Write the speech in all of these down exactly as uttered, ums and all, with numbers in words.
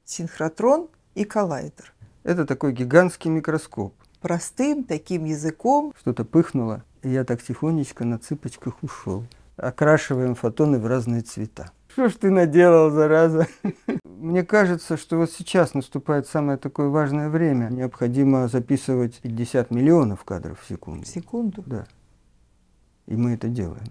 синхротрон и коллайдер. Это такой гигантский микроскоп. Простым таким языком. Что-то пыхнуло, и я так тихонечко на цыпочках ушел. Окрашиваем фотоны в разные цвета. Что ж ты наделал, зараза? Мне кажется, что вот сейчас наступает самое такое важное время. Необходимо записывать пятьдесят миллионов кадров в секунду. В секунду? Да. И мы это делаем.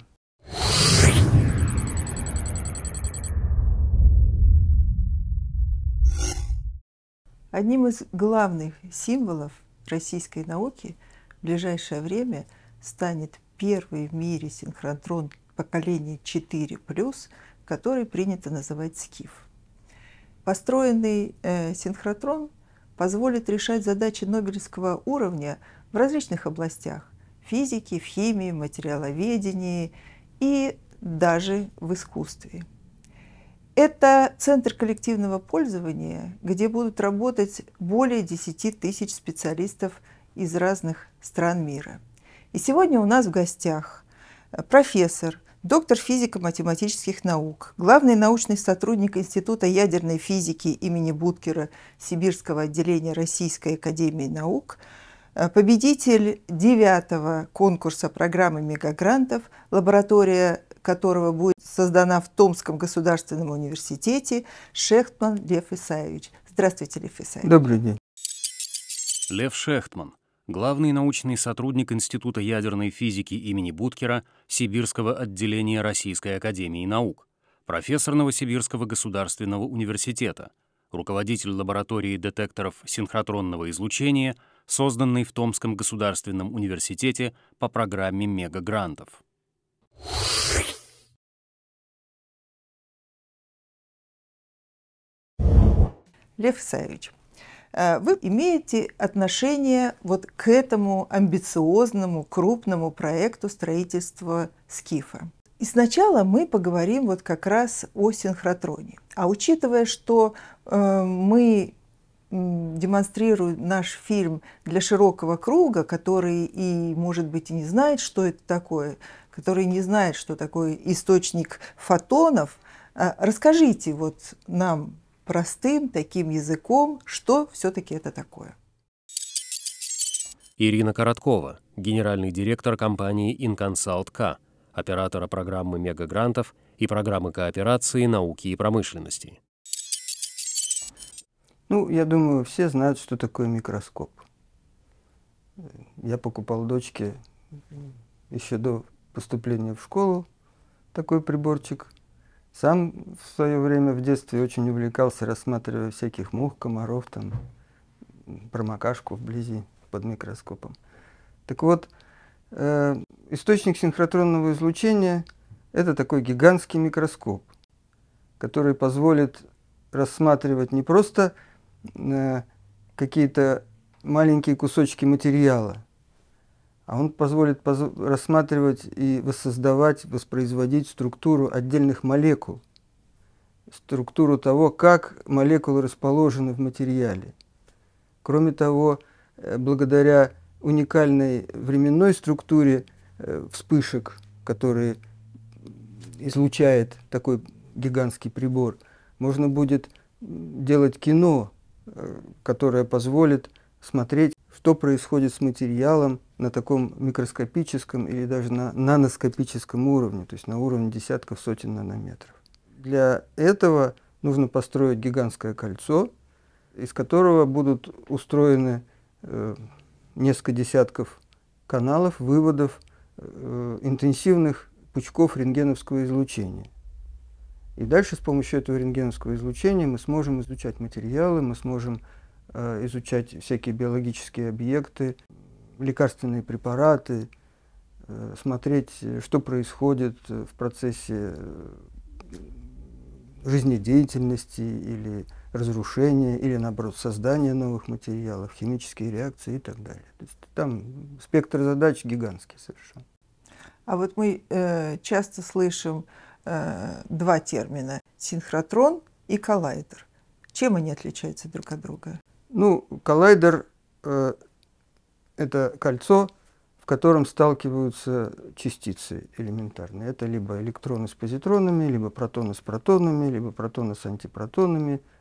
Одним из главных символов российской науки в ближайшее время станет первый в мире синхротрон поколения четыре плюс, который принято называть СКИФ. Построенный э, синхротрон позволит решать задачи нобелевского уровня в различных областях – физике, в химии, материаловедении и даже в искусстве. Это центр коллективного пользования, где будут работать более десяти тысяч специалистов из разных стран мира. И сегодня у нас в гостях профессор, доктор физико-математических наук, главный научный сотрудник Института ядерной физики имени Буткера Сибирского отделения Российской академии наук, победитель девятого конкурса программы мегагрантов, лаборатория которого будет создана в Томском государственном университете, Шехтман Лев Исаевич. Здравствуйте, Лев Исаевич. Добрый день. Лев Шехтман, главный научный сотрудник Института ядерной физики имени Буткера Сибирского отделения Российской академии наук, профессор Новосибирского государственного университета, руководитель лаборатории детекторов синхротронного излучения, созданной в Томском государственном университете по программе мегагрантов. Лев Исаевич, вы имеете отношение вот к этому амбициозному, крупному проекту строительства СКИФа. И сначала мы поговорим вот как раз о синхротроне. А учитывая, что э, мы демонстрируем наш фильм для широкого круга, который и, может быть, и не знает, что это такое, который не знает, что такое источник фотонов, э, расскажите вот нам простым таким языком, что все-таки это такое. Ирина Короткова, генеральный директор компании InConsult.К, оператора программы мегагрантов и программы кооперации науки и промышленности. Ну, я думаю, все знают, что такое микроскоп. Я покупал дочке еще до поступления в школу такой приборчик. Сам в свое время в детстве очень увлекался, рассматривая всяких мух, комаров, там, промокашку вблизи под микроскопом. Так вот, э, источник синхротронного излучения – это такой гигантский микроскоп, который позволит рассматривать не просто э, какие-то маленькие кусочки материала, а он позволит поз рассматривать и воссоздавать, воспроизводить структуру отдельных молекул, структуру того, как молекулы расположены в материале. Кроме того, благодаря уникальной временной структуре вспышек, которые излучает такой гигантский прибор, можно будет делать кино, которое позволит смотреть, что происходит с материалом на таком микроскопическом или даже на наноскопическом уровне, то есть на уровне десятков, сотен нанометров. Для этого нужно построить гигантское кольцо, из которого будут устроены э, несколько десятков каналов, выводов э, интенсивных пучков рентгеновского излучения. И дальше с помощью этого рентгеновского излучения мы сможем изучать материалы, мы сможем э, изучать всякие биологические объекты, лекарственные препараты, э, смотреть, что происходит в процессе жизнедеятельности или разрушения, или наоборот создания новых материалов, химические реакции и так далее. То есть там спектр задач гигантский совершенно. А вот мы э, часто слышим э, два термина – синхротрон и коллайдер. Чем они отличаются друг от друга? Ну, коллайдер э, – это кольцо, в котором сталкиваются частицы элементарные. Это либо электроны с позитронами, либо протоны с протонами, либо протоны с антипротонами.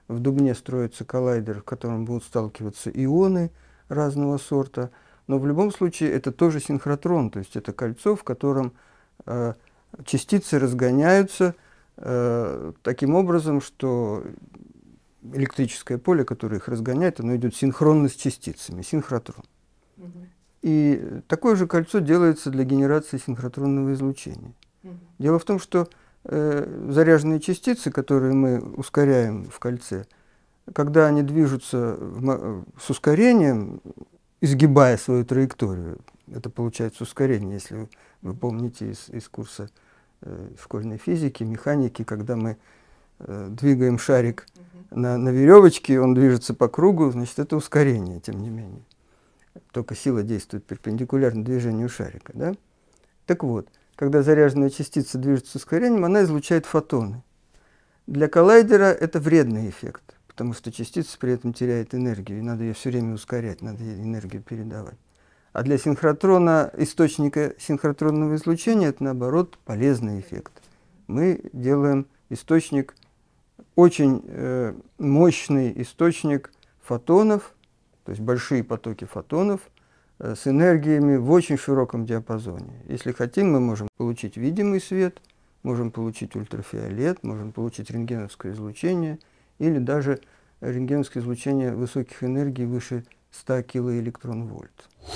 в Дубне строится коллайдер, в котором будут сталкиваться ионы разного сорта. Но в любом случае это тоже синхротрон, то есть это кольцо, в котором э, частицы разгоняются э, таким образом, что электрическое поле, которое их разгоняет, оно идет синхронно с частицами, синхротрон. Угу. И такое же кольцо делается для генерации синхротронного излучения. Угу. Дело в том, что э, заряженные частицы, которые мы ускоряем в кольце, когда они движутся в, с ускорением, изгибая свою траекторию, это получается ускорение, если вы, вы помните из, из курса э, школьной физики, механики, когда мы э, двигаем шарик угу. на, на веревочке, он движется по кругу, значит, это ускорение, тем не менее. Только сила действует перпендикулярно движению шарика. Да? Так вот, когда заряженная частица движется с ускорением, она излучает фотоны. Для коллайдера это вредный эффект, потому что частица при этом теряет энергию, и надо ее все время ускорять, надо ей энергию передавать. А для синхротрона, источника синхротронного излучения, это, наоборот, полезный эффект. Мы делаем источник, очень э, мощный источник фотонов, то есть большие потоки фотонов э, с энергиями в очень широком диапазоне. Если хотим, мы можем получить видимый свет, можем получить ультрафиолет, можем получить рентгеновское излучение, или даже рентгеновское излучение высоких энергий выше ста килоэлектрон-вольт.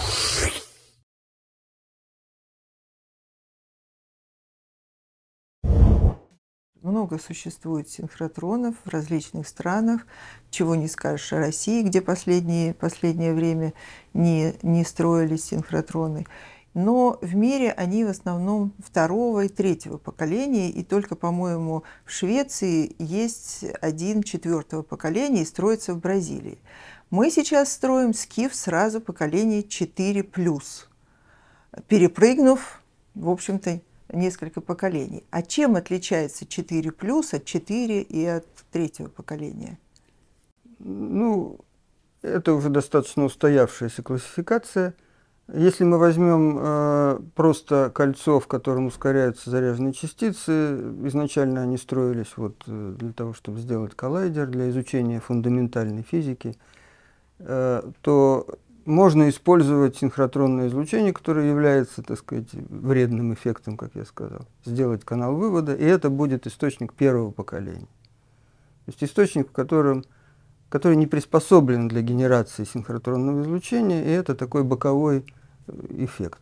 Много существует синхротронов в различных странах, чего не скажешь о России, где последние, последнее время не, не строились синхротроны. Но в мире они в основном второго и третьего поколения, и только, по-моему, в Швеции есть один четвертого поколения и строится в Бразилии. Мы сейчас строим скиф сразу поколение четыре плюс, перепрыгнув, в общем-то, несколько поколений. А чем отличается четыре плюс от четыре и от третьего поколения? Ну, это уже достаточно устоявшаяся классификация. Если мы возьмем э, просто кольцо, в котором ускоряются заряженные частицы, изначально они строились вот, э, для того, чтобы сделать коллайдер, для изучения фундаментальной физики, э, то можно использовать синхротронное излучение, которое является, так сказать, вредным эффектом, как я сказал, сделать канал вывода, и это будет источник первого поколения. То есть источник, в котором, который не приспособлен для генерации синхротронного излучения, и это такой боковой эффект.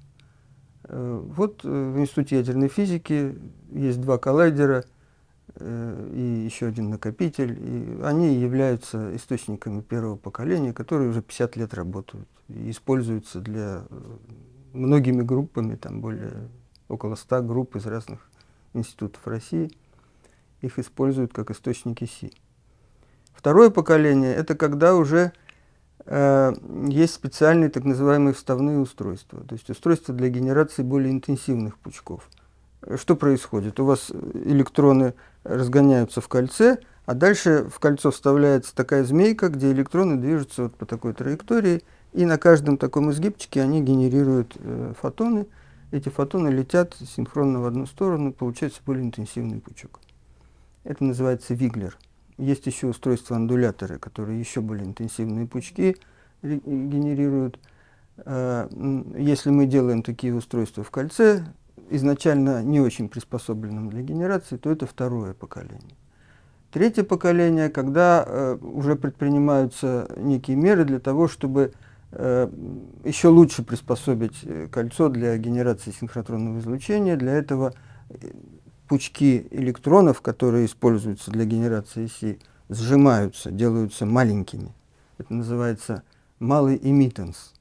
Вот в Институте ядерной физики есть два коллайдера и еще один накопитель, и они являются источниками первого поколения, которые уже пятьдесят лет работают и используются для многими группами, там более около ста групп из разных институтов России, их используют как источники Си. Второе поколение – это когда уже э, есть специальные так называемые вставные устройства, то есть устройства для генерации более интенсивных пучков. Что происходит? У вас электроны разгоняются в кольце, а дальше в кольцо вставляется такая змейка, где электроны движутся вот по такой траектории, и на каждом таком изгибчике они генерируют э, фотоны. Эти фотоны летят синхронно в одну сторону, получается более интенсивный пучок. Это называется Виглер. Есть еще устройства-андуляторы, которые еще более интенсивные пучки генерируют. Если мы делаем такие устройства в кольце, изначально не очень приспособленным для генерации, то это второе поколение. Третье поколение, когда э, уже предпринимаются некие меры для того, чтобы э, еще лучше приспособить кольцо для генерации синхротронного излучения. Для этого пучки электронов, которые используются для генерации Си, сжимаются, делаются маленькими. Это называется малый эмиттенс.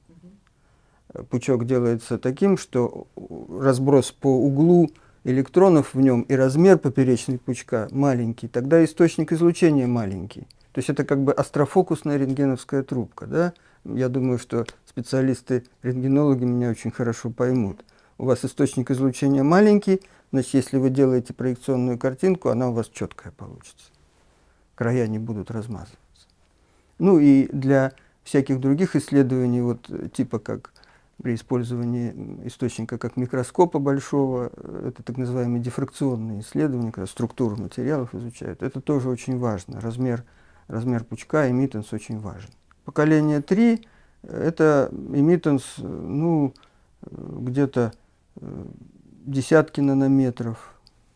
Пучок делается таким, что разброс по углу электронов в нем и размер поперечной пучка маленький, тогда источник излучения маленький. То есть это как бы астрофокусная рентгеновская трубка. Да? Я думаю, что специалисты-рентгенологи меня очень хорошо поймут. У вас источник излучения маленький, значит, если вы делаете проекционную картинку, она у вас четкая получится. Края не будут размазываться. Ну и для всяких других исследований, вот типа как при использовании источника как микроскопа большого, это так называемые дифракционные исследования, когда структуру материалов изучают, это тоже очень важно. Размер размер пучка, эмиттенс очень важен. Поколение три – это эмиттенс, ну, где-то десятки нанометров,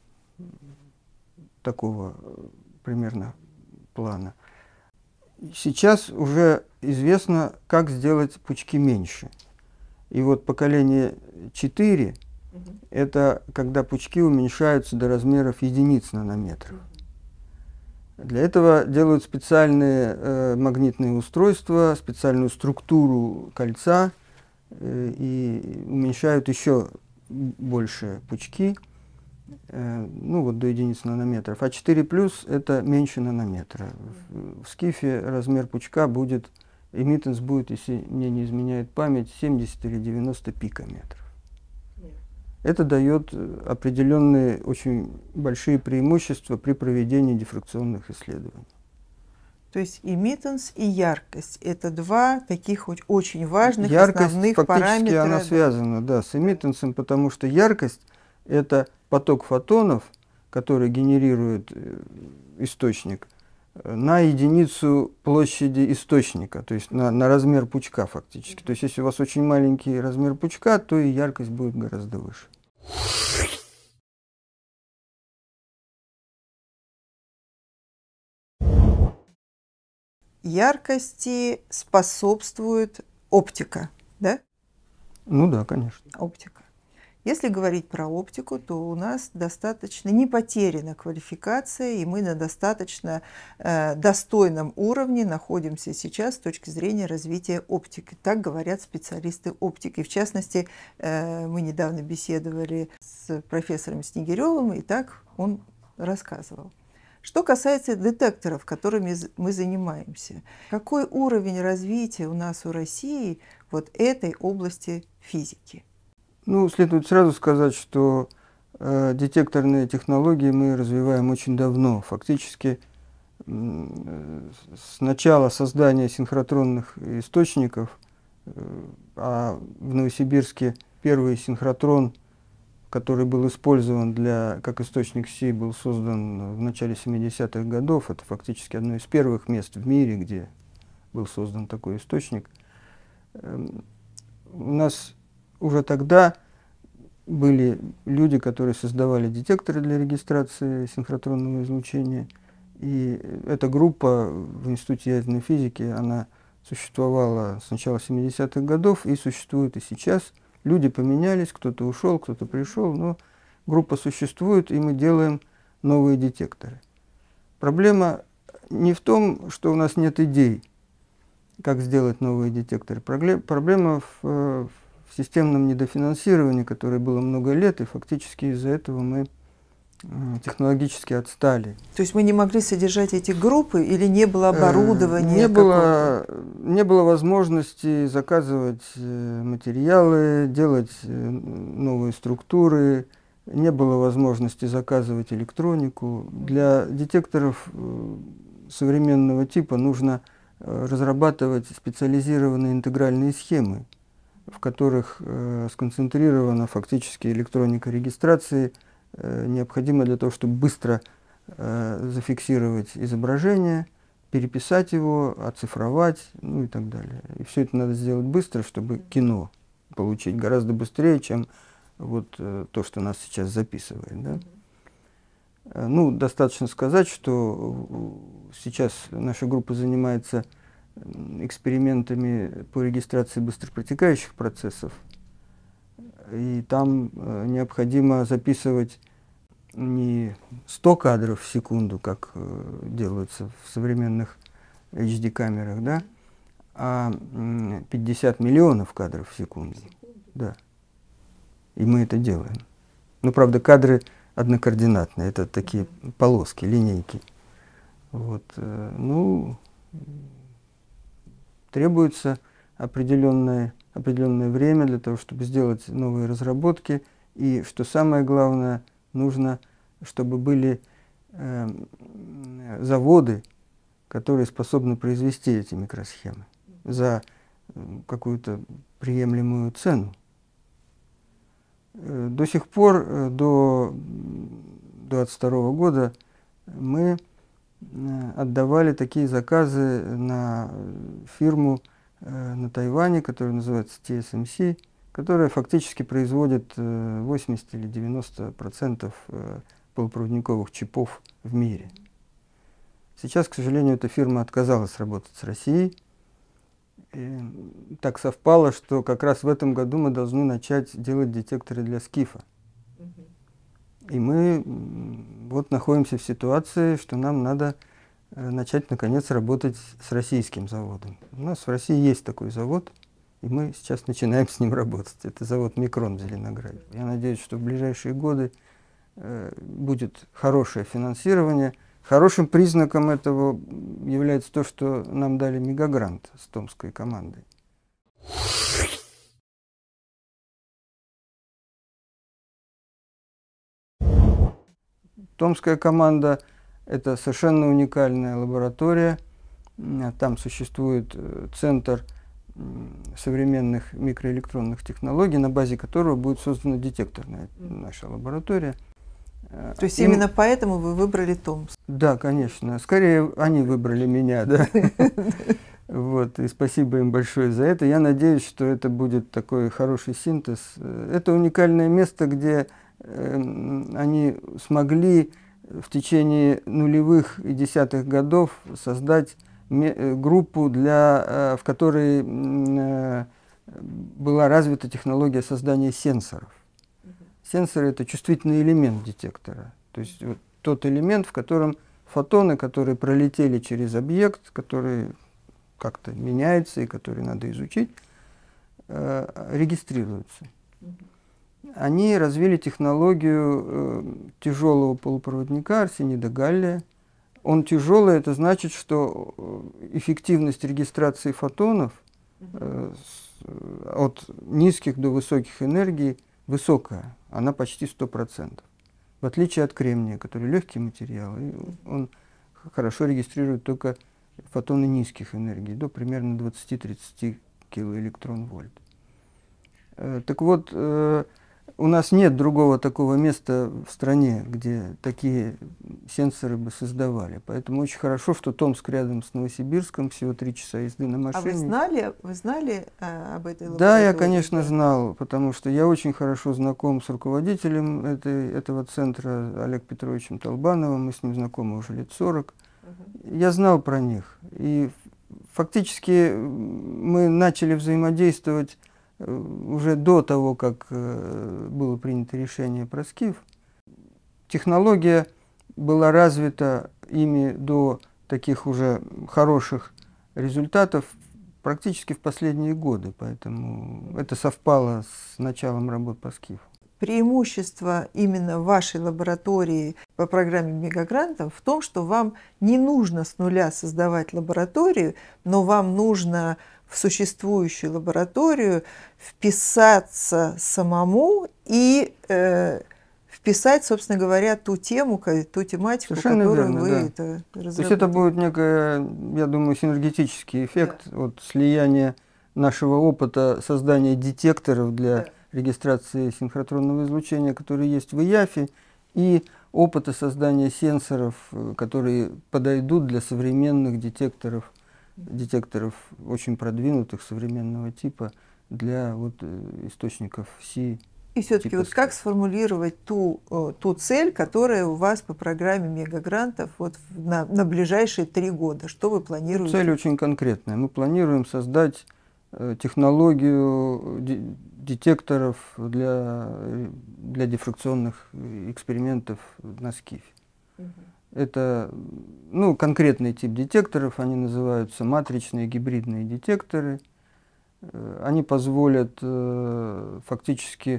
такого примерно плана. Сейчас уже известно, как сделать пучки меньше. И вот поколение четыре угу. – это когда пучки уменьшаются до размеров единиц нанометров. Для этого делают специальные э, магнитные устройства, специальную структуру кольца э, и уменьшают еще больше пучки, э, ну вот до единиц нанометров. А четыре плюс – это меньше нанометра. В, в скифе размер пучка будет, эмиттенс будет, если мне не изменяет память, семьдесят или девяносто пикометров. Это дает определенные очень большие преимущества при проведении дифракционных исследований. То есть эмиттенс и яркость – это два таких очень важных яркость, основных фактически параметра. Она связана, да, с эмиттенсом, потому что яркость – это поток фотонов, который генерирует источник, на единицу площади источника, то есть на, на размер пучка фактически. То есть если у вас очень маленький размер пучка, то и яркость будет гораздо выше. Яркости способствует оптика, да? Ну да, конечно. Оптика. Если говорить про оптику, то у нас достаточно не потеряна квалификация, и мы на достаточно э, достойном уровне находимся сейчас с точки зрения развития оптики. Так говорят специалисты оптики. В частности, э, мы недавно беседовали с профессором Снегиревым, и так он рассказывал. Что касается детекторов, которыми мы занимаемся, какой уровень развития у нас у России вот этой области физики? Ну, следует сразу сказать, что э, детекторные технологии мы развиваем очень давно. Фактически э, с начала создания синхротронных источников, э, а в Новосибирске первый синхротрон, который был использован для, как источник Си, был создан в начале семидесятых годов. Это фактически одно из первых мест в мире, где был создан такой источник. Э, у нас уже тогда были люди, которые создавали детекторы для регистрации синхротронного излучения. И эта группа в Институте ядерной физики, она существовала с начала семидесятых годов и существует и сейчас. Люди поменялись, кто-то ушел, кто-то пришел, но группа существует, и мы делаем новые детекторы. Проблема не в том, что у нас нет идей, как сделать новые детекторы. Проблема в, в системном недофинансировании, которое было много лет, и фактически из-за этого мы технологически отстали. То есть мы не могли содержать эти группы или не было оборудования? Не было, не было возможности заказывать материалы, делать новые структуры, не было возможности заказывать электронику. Для детекторов современного типа нужно разрабатывать специализированные интегральные схемы, в которых сконцентрирована фактически электроника регистрации, необходимо для того, чтобы быстро э, зафиксировать изображение, переписать его, оцифровать, ну и так далее. И все это надо сделать быстро, чтобы кино получить гораздо быстрее, чем вот э, то, что нас сейчас записывает. Да? Э, ну, достаточно сказать, что сейчас наша группа занимается экспериментами по регистрации быстропротекающих процессов. И там э, необходимо записывать не сто кадров в секунду, как э, делается в современных эйч ди-камерах, да, а пятьдесят миллионов кадров в секунду. Да. И мы это делаем. Но, правда, кадры однокоординатные, это такие полоски, линейки. Вот, э, ну, требуется определенное определенное время для того, чтобы сделать новые разработки. И, что самое главное, нужно, чтобы были э, заводы, которые способны произвести эти микросхемы за какую-то приемлемую цену. Э, до сих пор, э, до две тысячи двадцать второго года, мы отдавали такие заказы на фирму на Тайване, которая называется Ти Эс Эм Си, которая фактически производит восемьдесят или девяносто процентов полупроводниковых чипов в мире. Сейчас, к сожалению, эта фирма отказалась работать с Россией. И так совпало, что как раз в этом году мы должны начать делать детекторы для скифа. И мы вот находимся в ситуации, что нам надо начать, наконец, работать с российским заводом. У нас в России есть такой завод, и мы сейчас начинаем с ним работать. Это завод «Микрон» в Зеленограде. Я надеюсь, что в ближайшие годы э, будет хорошее финансирование. Хорошим признаком этого является то, что нам дали мегагрант с томской командой. Томская команда – это совершенно уникальная лаборатория. Там существует центр современных микроэлектронных технологий, на базе которого будет создана детекторная наша лаборатория. То есть Им... именно поэтому вы выбрали Томск? Да, конечно. Скорее, они выбрали меня, да. Вот, и спасибо им большое за это. Я надеюсь, что это будет такой хороший синтез. Это уникальное место, где э, они смогли в течение нулевых и десятых годов создать группу, для, в которой э, была развита технология создания сенсоров. Сенсоры – это чувствительный элемент детектора. То есть вот тот элемент, в котором фотоны, которые пролетели через объект, который как-то меняется и который надо изучить, э, регистрируются. Они развили технологию э, тяжелого полупроводника арсенида галлия. Он тяжелый, это значит, что эффективность регистрации фотонов э, с, от низких до высоких энергий высокая, она почти сто процентов. В отличие от кремния, который легкий материал, и он хорошо регистрирует только фотоны низких энергий, до примерно двадцати-тридцати килоэлектрон-вольт. Э, так вот, э, у нас нет другого такого места в стране, где такие сенсоры бы создавали. Поэтому очень хорошо, что Томск рядом с Новосибирском, всего три часа езды на машине. А вы знали, вы знали а, об этой лаборатории? Да, я, конечно, знал, потому что я очень хорошо знаком с руководителем этой, этого центра, Олегом Петровичем Толбановым. Мы с ним знакомы уже лет сорок. Uh-huh. Я знал про них. И фактически мы начали взаимодействовать уже до того, как э, было принято решение про скиф. Технология была развита ими до таких уже хороших результатов практически в последние годы, поэтому это совпало с началом работ по скифу. Преимущество именно вашей лаборатории по программе мегагрантов в том, что вам не нужно с нуля создавать лабораторию, но вам нужно в существующую лабораторию вписаться самому и э, вписать, собственно говоря, ту тему, ту тематику, совершенно которую верно, вы да. это разработали. То есть это будет некая, я думаю, синергетический эффект да. от слияния нашего опыта создания детекторов для да. регистрации синхротронного излучения, которые есть в ИЯФе, и опыта создания сенсоров, которые подойдут для современных детекторов, детекторов очень продвинутых современного типа для вот, источников Си. И все-таки вот как сформулировать ту, ту цель, которая у вас по программе мегагрантов вот на, на ближайшие три года? Что вы планируете? Цель очень конкретная. Мы планируем создать э, технологию детекторов для, для дифракционных экспериментов на скифе. Угу. Это ну, конкретный тип детекторов, они называются матричные гибридные детекторы. Они позволят э, фактически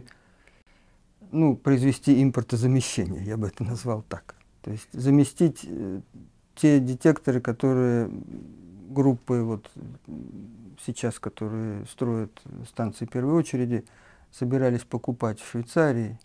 ну, произвести импортозамещение, я бы это назвал так. То есть заместить э, те детекторы, которые группы вот, сейчас, которые строят станции первой очереди, собирались покупать в Швейцарии.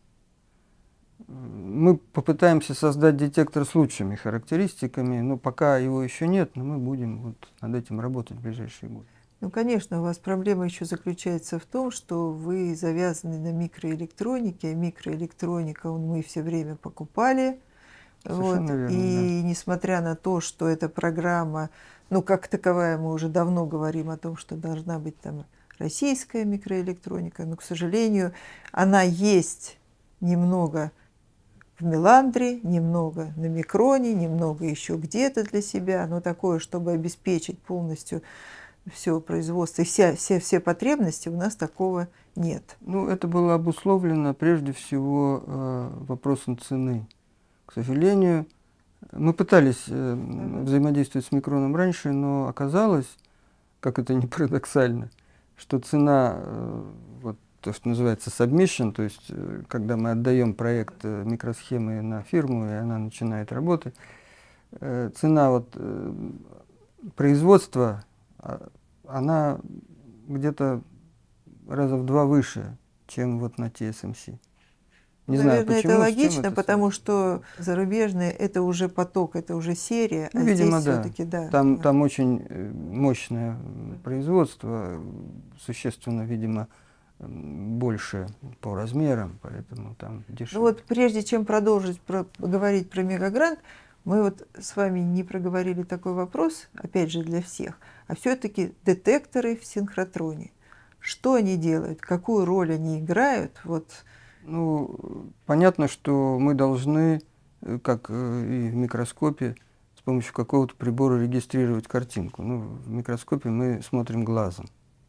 Мы попытаемся создать детектор с лучшими характеристиками, но пока его еще нет, но мы будем вот над этим работать в ближайшие годы. Ну, конечно, у вас проблема еще заключается в том, что вы завязаны на микроэлектронике, а микроэлектроника мы все время покупали, Вот. верно, И да. несмотря на то, что эта программа, ну, как таковая, мы уже давно говорим о том, что должна быть там российская микроэлектроника, но, к сожалению, она есть немного в Меландре, немного на Микроне, немного еще где-то для себя, но такое, чтобы обеспечить полностью все производство и вся, все, все потребности, у нас такого нет. Ну, это было обусловлено прежде всего э, вопросом цены. К сожалению, мы пытались э, Uh-huh. взаимодействовать с Микроном раньше, но оказалось, как это ни парадоксально, что цена, э, вот то, что называется submission, то есть э, когда мы отдаем проект э, микросхемы на фирму, и она начинает работать, э, цена вот, э, производства, э, она где-то раза в два выше, чем вот на ти эс эм си. Не Наверное, знаю, почему, это с чем логично, это потому связано. что зарубежные это уже поток, это уже серия, Ну, а видимо, здесь да. все-таки да. Там, да. там очень э, мощное производство, существенно, видимо, больше по размерам, поэтому там дешевле. Ну вот прежде чем продолжить про, говорить про мегагрант, мы вот с вами не проговорили такой вопрос, опять же для всех, а все-таки детекторы в синхротроне. Что они делают, какую роль они играют? Вот. Ну, понятно, что мы должны, как и в микроскопе, с помощью какого-то прибора регистрировать картинку. Ну, в микроскопе мы смотрим глазом.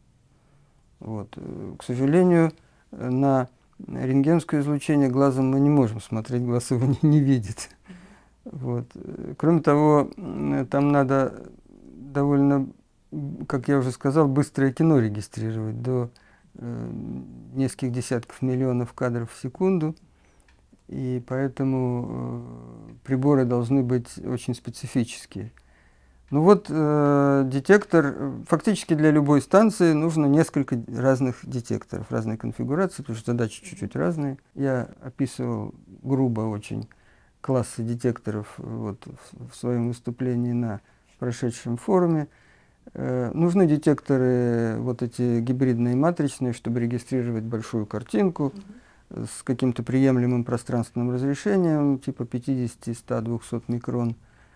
Вот. К сожалению, на рентгеновское излучение глазом мы не можем смотреть, глаз его не, не видит. Вот. Кроме того, там надо довольно, как я уже сказал, быстрое кино регистрировать, до э, нескольких десятков миллионов кадров в секунду. И поэтому э, приборы должны быть очень специфические. Ну вот э, детектор, фактически для любой станции нужно несколько разных детекторов, разной конфигурации, потому что задачи чуть-чуть разные. Я описывал грубо очень классы детекторов вот, в, в своем выступлении на прошедшем форуме. Э, нужны детекторы вот эти гибридные матричные, чтобы регистрировать большую картинку mm-hmm. с каким-то приемлемым пространственным разрешением, типа пятьдесят, сто, двести микрон.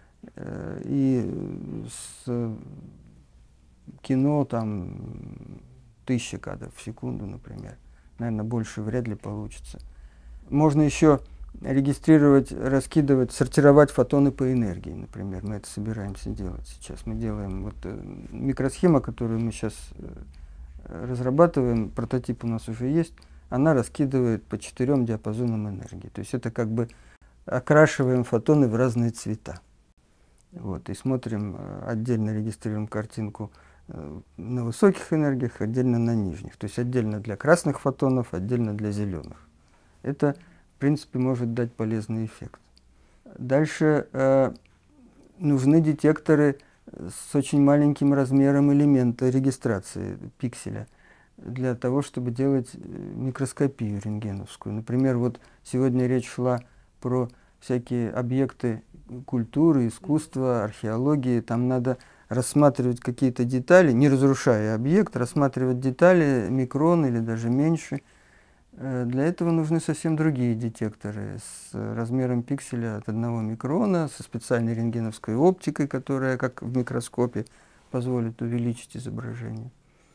И с кино там тысяча кадров в секунду, например. Наверное, больше вряд ли получится. Можно еще регистрировать, раскидывать, сортировать фотоны по энергии, например. Мы это собираемся делать сейчас. Мы делаем вот микросхема, которую мы сейчас разрабатываем, прототип у нас уже есть, она раскидывает по четырем диапазонам энергии. То есть это как бы окрашиваем фотоны в разные цвета. Вот, и смотрим, отдельно регистрируем картинку на высоких энергиях, отдельно на нижних. То есть отдельно для красных фотонов, отдельно для зеленых. Это, в принципе, может дать полезный эффект. Дальше э, нужны детекторы с очень маленьким размером элемента регистрации пикселя для того, чтобы делать микроскопию рентгеновскую. Например, вот сегодня речь шла про всякие объекты культуры, искусства, археологии. Там надо рассматривать какие-то детали, не разрушая объект, рассматривать детали микрон или даже меньше. Для этого нужны совсем другие детекторы с размером пикселя от одного микрона, со специальной рентгеновской оптикой, которая, как в микроскопе, позволит увеличить изображение.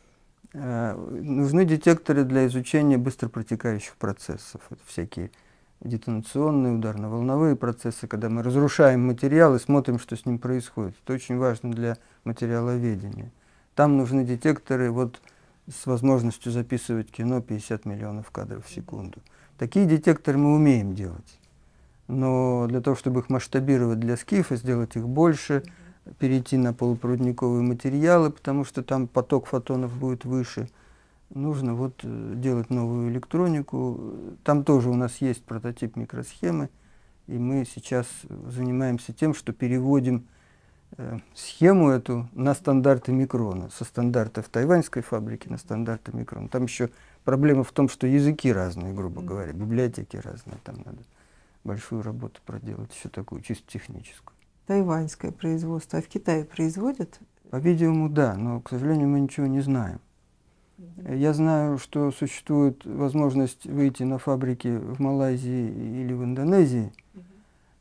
Нужны детекторы для изучения быстропротекающих процессов. Это всякие детонационные, ударно-волновые процессы, когда мы разрушаем материал и смотрим, что с ним происходит. Это очень важно для материаловедения. Там нужны детекторы вот, с возможностью записывать кино пятьдесят миллионов кадров в секунду. Такие детекторы мы умеем делать. Но для того, чтобы их масштабировать для скифа, сделать их больше, перейти на полупроводниковые материалы, потому что там поток фотонов будет выше, нужно вот делать новую электронику. Там тоже у нас есть прототип микросхемы, и мы сейчас занимаемся тем, что переводим э, схему эту на стандарты микрона, со стандартов тайваньской фабрики на стандарты микрона. Там еще проблема в том, что языки разные, грубо говоря, библиотеки разные, там надо большую работу проделать, еще такую чисто техническую. Тайваньское производство, а в Китае производят? По-видимому, да, но, к сожалению, мы ничего не знаем. Я знаю, что существует возможность выйти на фабрики в Малайзии или в Индонезии,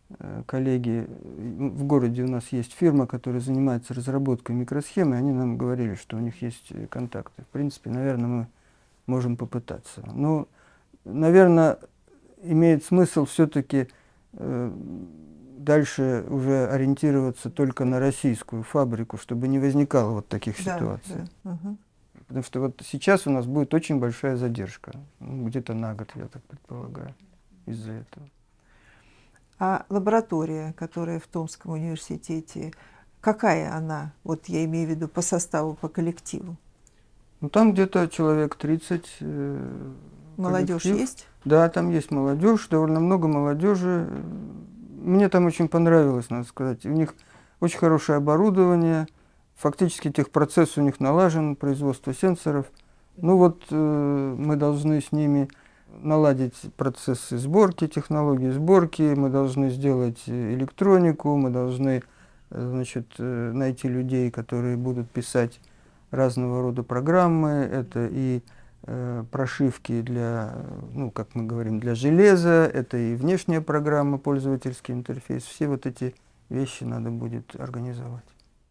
коллеги, в городе у нас есть фирма, которая занимается разработкой микросхемы, они нам говорили, что у них есть контакты. В принципе, наверное, мы можем попытаться. Но, наверное, имеет смысл все-таки э, дальше уже ориентироваться только на российскую фабрику, чтобы не возникало вот таких Да, ситуаций. да. Угу. Потому что вот сейчас у нас будет очень большая задержка, ну, где-то на год, я так предполагаю, из-за этого. А лаборатория, которая в Томском университете, какая она? Вот я имею в виду по составу, по коллективу. Ну, там где-то человек тридцать. Э, Молодежь коллектив. есть? Да, там есть молодежь, довольно много молодежи. Мне там очень понравилось, надо сказать. У них очень хорошее оборудование, фактически техпроцесс у них налажен, производство сенсоров. Ну вот э, мы должны с ними наладить процессы сборки, технологии сборки, мы должны сделать электронику, мы должны, значит, найти людей, которые будут писать разного рода программы. Это и э, прошивки для, ну, как мы говорим, для железа, это и внешняя программа, пользовательский интерфейс. Все вот эти вещи надо будет организовать.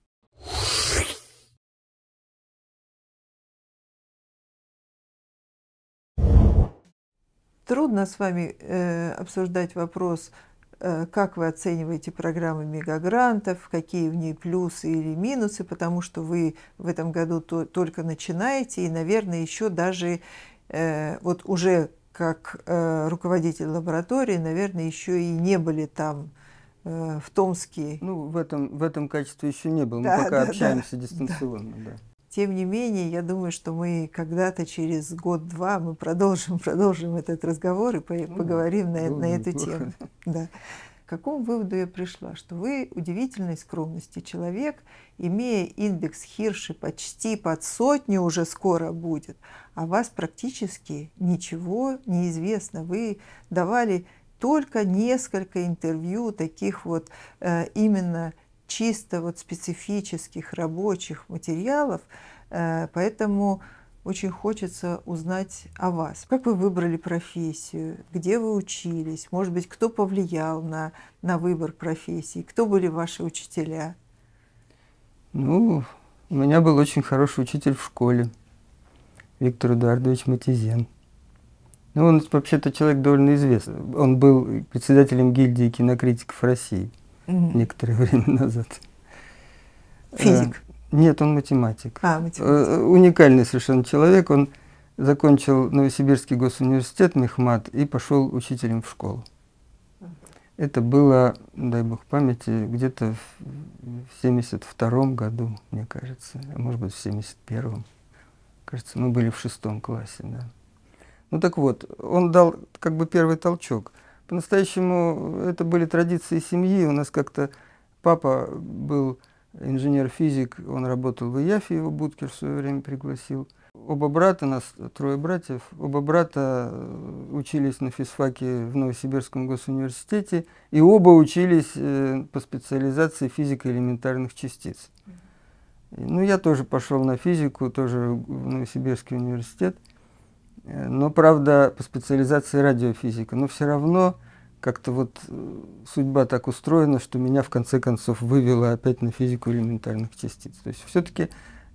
Трудно с вами э, обсуждать вопрос, э, как вы оцениваете программы мегагрантов, какие в ней плюсы или минусы, потому что вы в этом году то, только начинаете, и, наверное, еще даже э, вот уже как э, руководитель лаборатории, наверное, еще и не были там, э, в Томске. Ну, в этом, в этом качестве еще не было, мы Да, пока да, общаемся да, дистанционно. Да. Да. Тем не менее, я думаю, что мы когда-то через год-два мы продолжим, продолжим этот разговор и по ну, поговорим на, на эту неплохо. Тему. Да. К какому выводу я пришла? Что вы удивительной скромности человек, имея индекс Хирша почти под сотню, уже скоро будет, а вас практически ничего не известно. Вы давали только несколько интервью таких вот э, именно чисто вот специфических рабочих материалов, поэтому очень хочется узнать о вас. Как вы выбрали профессию, где вы учились, может быть, кто повлиял на, на выбор профессии, кто были ваши учителя? Ну, у меня был очень хороший учитель в школе, Виктор Эдуардович Матизен. Ну, он вообще-то человек довольно известный. Он был председателем гильдии кинокритиков России. Mm-hmm. Некоторое время назад. Физик? А, нет, он математик. А, математик. А, уникальный совершенно человек. Он закончил Новосибирский госуниверситет, мехмат, и пошел учителем в школу. Mm-hmm. Это было, дай бог памяти, где-то в семьдесят втором году, мне кажется, а может быть в семьдесят первом. Кажется, мы были в шестом классе, да. Ну так вот, он дал как бы первый толчок. По-настоящему это были традиции семьи. У нас как-то папа был инженер-физик, он работал в ИЯФе, его Буткер в свое время пригласил. Оба брата, нас трое братьев, оба брата учились на физфаке в Новосибирском госуниверситете, и оба учились по специализации физика элементарных частиц. Ну, я тоже пошел на физику, тоже в Новосибирский университет. Но, правда, по специализации радиофизика. Но все равно как-то вот судьба так устроена, что меня в конце концов вывела опять на физику элементарных частиц. То есть все-таки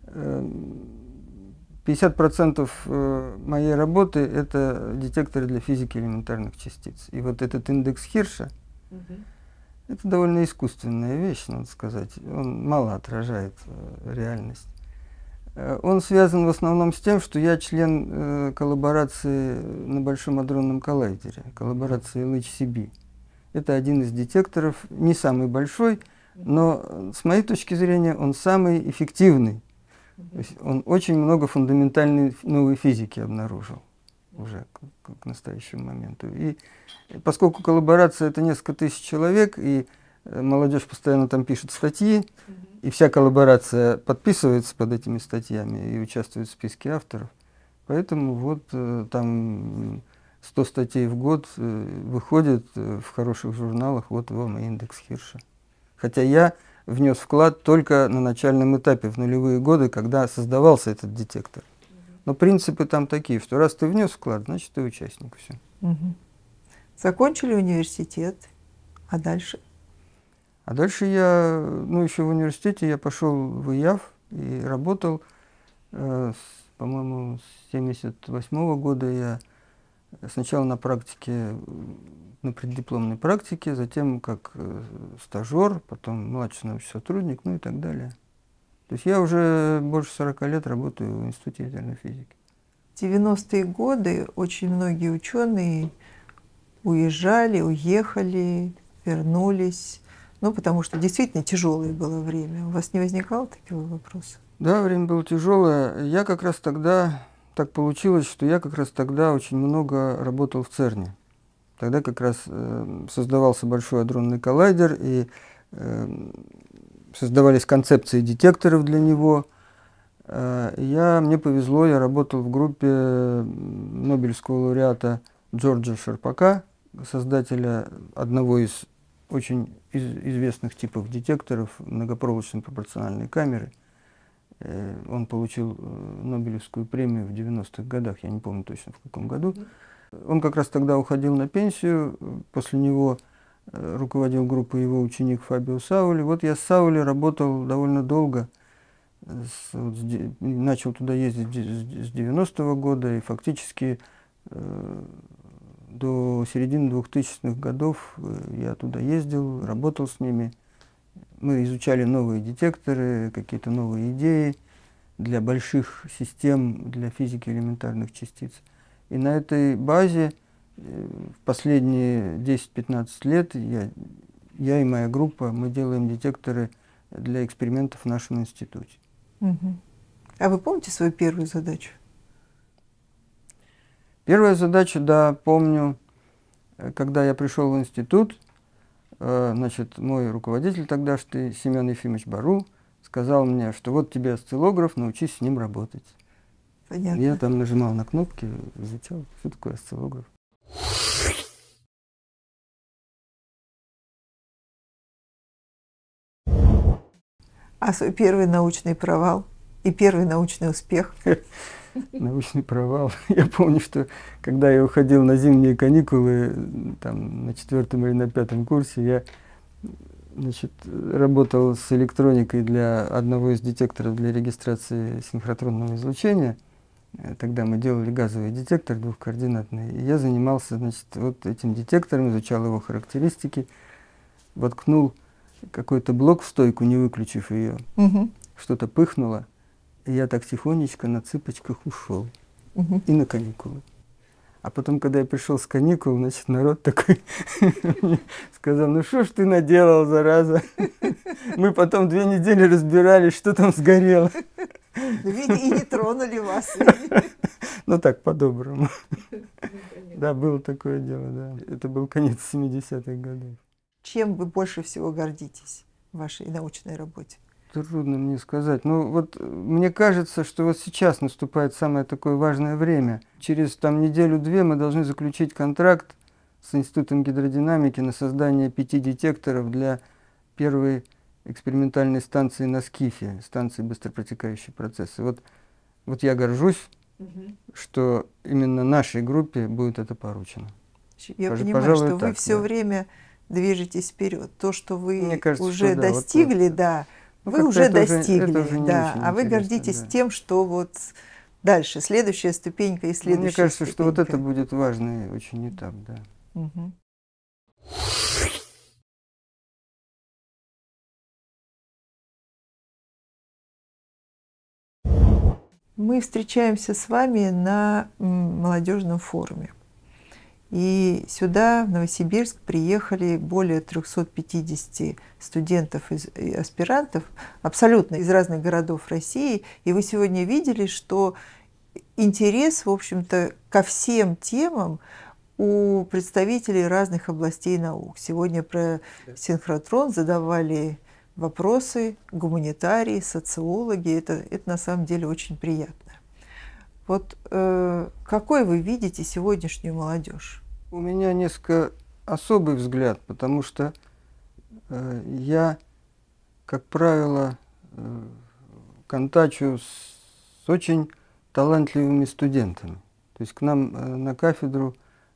пятьдесят процентов моей работы – это детекторы для физики элементарных частиц. И вот этот индекс Хирша угу. – это довольно искусственная вещь, надо сказать. Он мало отражает реальность. Он связан в основном с тем, что я член э, коллаборации на Большом адронном коллайдере, коллаборации эл эйч си би. Это один из детекторов, не самый большой, но с моей точки зрения он самый эффективный. То есть он очень много фундаментальной новой физики обнаружил уже к, к настоящему моменту. И поскольку коллаборация это несколько тысяч человек, и молодежь постоянно там пишет статьи, и вся коллаборация подписывается под этими статьями и участвует в списке авторов. Поэтому вот э, там сто статей в год э, выходит э, в хороших журналах, вот вам и индекс Хирша. Хотя я внес вклад только на начальном этапе, в нулевые годы, когда создавался этот детектор. Но принципы там такие, что раз ты внес вклад, значит ты участник. Все. Угу. Закончили университет, А дальше? А дальше я, ну, еще в университете я пошел в ИЯФ и работал. Э, с, по-моему, с семьдесят восьмого года я сначала на практике, на преддипломной практике, затем как э, стажер, потом младший научный сотрудник, ну и так далее. То есть я уже больше сорока лет работаю в Институте ядерной физики. В девяностые годы очень многие ученые уезжали, уехали, вернулись. Ну, потому что действительно тяжелое было время. У вас не возникало такого вопроса? Да, время было тяжелое. Я как раз тогда, так получилось, что я как раз тогда очень много работал в ЦЕРНе. Тогда как раз э, создавался Большой адронный коллайдер, и э, создавались концепции детекторов для него. Э, я, мне повезло, я работал в группе Нобелевского лауреата Джорджа Шарпака, создателя одного из очень из, известных типов детекторов многопроволочной пропорциональной камеры. Э, он получил э, Нобелевскую премию в девяностых годах, я не помню точно в каком году. Он как раз тогда уходил на пенсию, после него э, руководил группой его ученик Фабио Саули. Вот я с Саули работал довольно долго, с, вот, с, начал туда ездить с девяностого года, и фактически э, до середины двухтысячных годов я туда ездил, работал с ними. Мы изучали новые детекторы, какие-то новые идеи для больших систем, для физики элементарных частиц. И на этой базе в последние десять-пятнадцать лет я, я и моя группа, мы делаем детекторы для экспериментов в нашем институте. Угу. А вы помните свою первую задачу? Первая задача, да, помню, когда я пришел в институт, значит, мой руководитель тогдашний, Семен Ефимович Бару, сказал мне, что вот тебе осциллограф, научись с ним работать. Понятно. Я там нажимал на кнопки, изучал, что такое осциллограф. А свой первый научный провал и первый научный успех? Научный провал. Я помню, что когда я уходил на зимние каникулы, там, на четвертом или на пятом курсе, я, значит, работал с электроникой для одного из детекторов для регистрации синхротронного излучения. Тогда мы делали газовый детектор двухкоординатный. И я занимался, значит, вот этим детектором, изучал его характеристики, воткнул какой-то блок в стойку, не выключив ее. Угу. Что-то пыхнуло. И я так тихонечко на цыпочках ушел. Угу. И на каникулы. А потом, когда я пришел с каникул, значит, народ такой сказал, ну что ж ты наделал, зараза? Мы потом две недели разбирались, что там сгорело. Видите, и не тронули вас. Ну так, по-доброму. Да, было такое дело, да. Это был конец семидесятых годов. Чем вы больше всего гордитесь в вашей научной работе? Трудно мне сказать. Ну вот мне кажется, что вот сейчас наступает самое такое важное время. Через там неделю-две мы должны заключить контракт с Институтом гидродинамики на создание пяти детекторов для первой экспериментальной станции на Скифе, станции быстропротекающие процессы. Вот, вот я горжусь, угу. что именно нашей группе будет это поручено. Я Пож, понимаю, пожалуй, что так, вы все да. время движетесь вперед. То, что вы Мне кажется, уже что, да, достигли, вот, да, ну, вы уже достигли, уже, уже да, а вы гордитесь да. тем, что вот дальше, следующая ступенька и следующая. Мне кажется, ступенька. что вот это будет важный очень этап, да. Угу. Мы встречаемся с вами на молодежном форуме. И сюда, в Новосибирск, приехали более трёхсот пятидесяти студентов и аспирантов, абсолютно из разных городов России. И вы сегодня видели, что интерес, в общем-то, ко всем темам у представителей разных областей наук. Сегодня про синхротрон задавали вопросы гуманитарии, социологи. Это, это на самом деле очень приятно. Вот э, какой вы видите сегодняшнюю молодежь? У меня несколько особый взгляд, потому что э, я, как правило, э, контачу с очень талантливыми студентами. То есть к нам э, на кафедру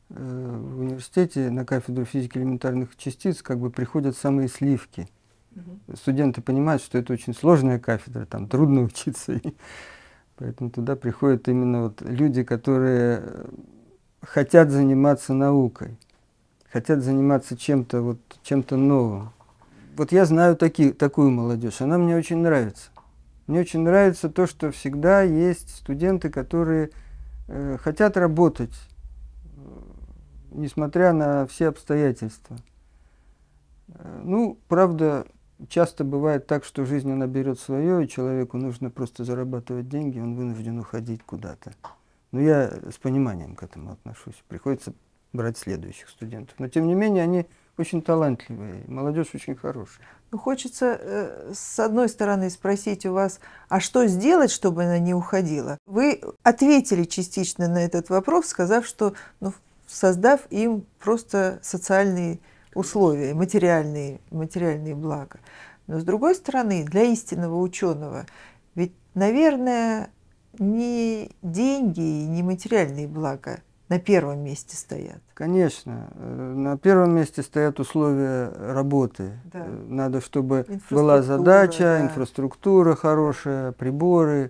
в университете на кафедру физики элементарных частиц как бы приходят самые сливки. Угу. Студенты понимают, что это очень сложная кафедра, там трудно учиться, и поэтому туда приходят именно вот люди, которые хотят заниматься наукой, хотят заниматься чем-то вот, чем-то новым. Вот я знаю таки, такую молодежь, она мне очень нравится. Мне очень нравится то, что всегда есть студенты, которые э, хотят работать, несмотря на все обстоятельства. Ну, правда, часто бывает так, что жизнь она берет свое, и человеку нужно просто зарабатывать деньги, он вынужден уходить куда-то. Но я с пониманием к этому отношусь. Приходится брать следующих студентов. Но, тем не менее, они очень талантливые, молодежь очень хорошая. Ну, хочется, э, с одной стороны, спросить у вас, а что сделать, чтобы она не уходила? Вы ответили частично на этот вопрос, сказав, что, ну, создав им просто социальные условия, материальные, материальные блага. Но, с другой стороны, для истинного ученого, ведь, наверное, не деньги и не материальные блага на первом месте стоят. Конечно. На первом месте стоят условия работы. Да. Надо, чтобы была задача, да. инфраструктура хорошая, приборы.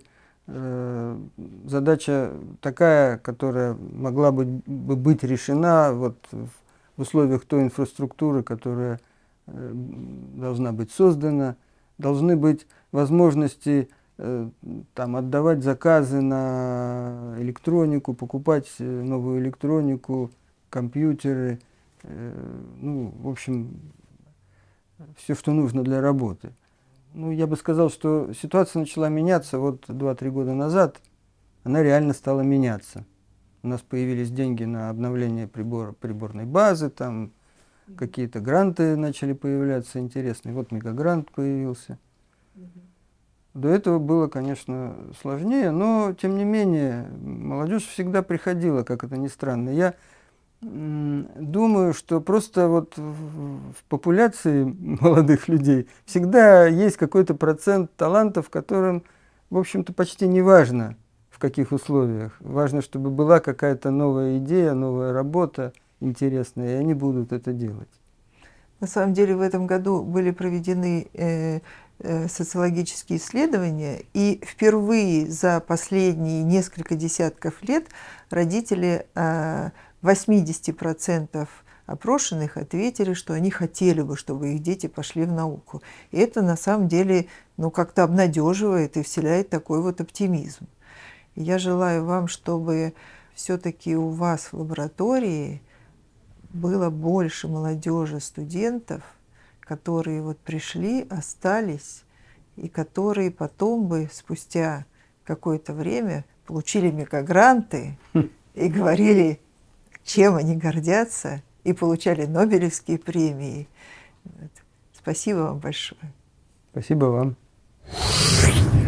Задача такая, которая могла бы быть решена вот в условиях той инфраструктуры, которая должна быть создана. Должны быть возможности там, отдавать заказы на электронику, покупать новую электронику, компьютеры, ну, в общем, все, что нужно для работы. Ну, я бы сказал, что ситуация начала меняться вот два-три года назад, она реально стала меняться. У нас появились деньги на обновление прибора, приборной базы, там какие-то гранты начали появляться интересные, вот мегагрант появился. До этого было, конечно, сложнее, но, тем не менее, молодежь всегда приходила, как это ни странно. Я думаю, что просто вот в популяции молодых людей всегда есть какой-то процент талантов, которым, в общем-то, почти не важно, в каких условиях. Важно, чтобы была какая-то новая идея, новая работа интересная, и они будут это делать. На самом деле, в этом году были проведены э, э, социологические исследования, и впервые за последние несколько десятков лет родители э, восемьдесят процентов опрошенных ответили, что они хотели бы, чтобы их дети пошли в науку. И это на самом деле, ну, как-то обнадеживает и вселяет такой вот оптимизм. И я желаю вам, чтобы все-таки у вас в лаборатории было больше молодежи, студентов, которые вот пришли, остались, и которые потом бы спустя какое-то время получили мегагранты и говорили, чем они гордятся, и получали Нобелевские премии. Вот. Спасибо вам большое. Спасибо вам.